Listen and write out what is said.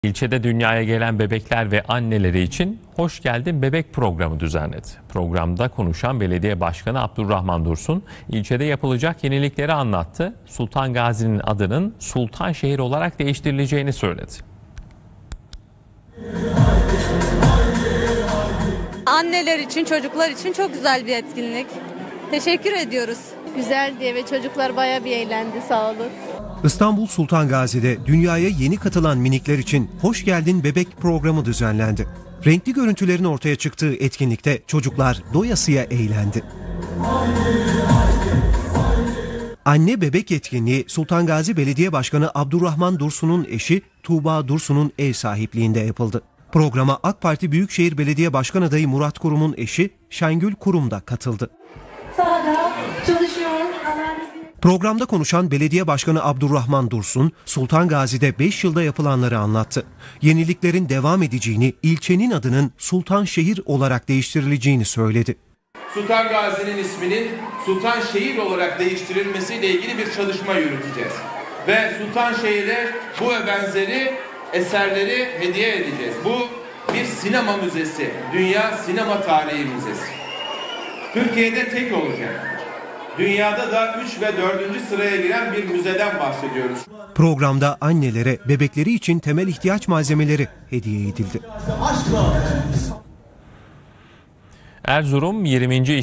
İlçede dünyaya gelen bebekler ve anneleri için Hoş Geldin Bebek programı düzenledi. Programda konuşan Belediye Başkanı Abdurrahman Dursun, ilçede yapılacak yenilikleri anlattı. Sultan Gazi'nin adının Sultanşehir olarak değiştirileceğini söyledi. Anneler için, çocuklar için çok güzel bir etkinlik. Teşekkür ediyoruz. Güzeldi ve çocuklar bayağı bir eğlendi, sağ olun. İstanbul Sultan Gazi'de dünyaya yeni katılan minikler için Hoş Geldin Bebek programı düzenlendi. Renkli görüntülerin ortaya çıktığı etkinlikte çocuklar doyasıya eğlendi. Anne bebek etkinliği Sultan Gazi Belediye Başkanı Abdurrahman Dursun'un eşi Tuğba Dursun'un ev sahipliğinde yapıldı. Programa AK Parti Büyükşehir Belediye Başkan adayı Murat Kurum'un eşi Şengül Kurum da katıldı. Sahada çalışıyor. Programda konuşan Belediye Başkanı Abdurrahman Dursun, Sultan Gazi'de 5 yılda yapılanları anlattı. Yeniliklerin devam edeceğini, ilçenin adının Sultanşehir olarak değiştirileceğini söyledi. Sultan Gazi'nin isminin Sultanşehir olarak değiştirilmesiyle ilgili bir çalışma yürüteceğiz. Ve Sultanşehir'e bu ve benzeri eserleri hediye edeceğiz. Bu bir sinema müzesi, Dünya Sinema Tarihi Müzesi. Türkiye'de tek olacak. Dünyada da 3 ve 4. sıraya giren bir müzeden bahsediyoruz. Programda annelere bebekleri için temel ihtiyaç malzemeleri hediye edildi. Erzurum 20.